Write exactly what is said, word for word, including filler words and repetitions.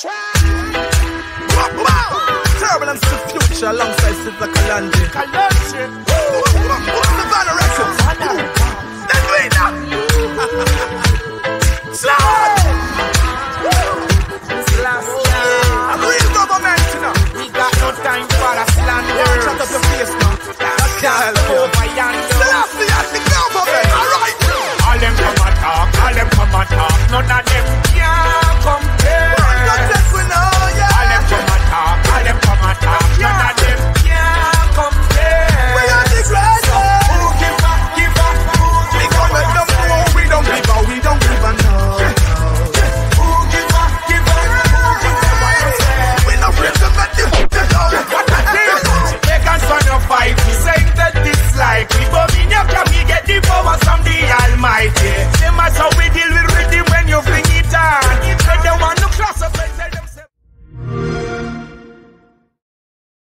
Turbulence to the future alongside Sizzla Kalonji. Kalonji. What's the banner records? Then do it now.